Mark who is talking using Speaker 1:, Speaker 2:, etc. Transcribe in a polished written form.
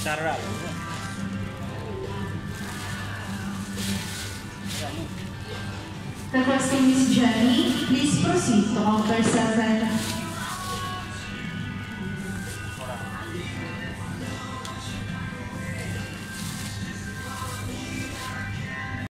Speaker 1: Sarap.
Speaker 2: Requesting Miss Jenny, please proceed to counter 7.